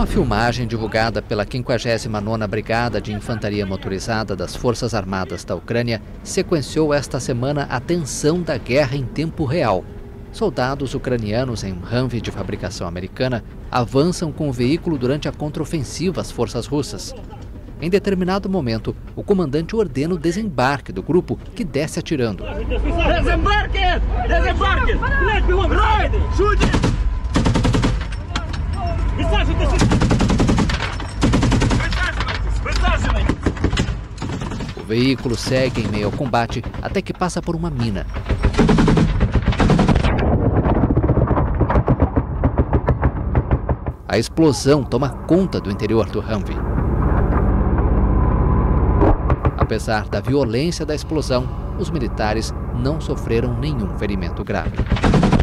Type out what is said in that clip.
Uma filmagem divulgada pela 59ª Brigada de Infantaria Motorizada das Forças Armadas da Ucrânia sequenciou esta semana a tensão da guerra em tempo real. Soldados ucranianos em um Humvee de fabricação americana avançam com o veículo durante a contraofensiva às forças russas. Em determinado momento, o comandante ordena o desembarque do grupo, que desce atirando. Desembarque! Desembarque! O veículo segue em meio ao combate até que passa por uma mina. A explosão toma conta do interior do Humvee. Apesar da violência da explosão, os militares não sofreram nenhum ferimento grave.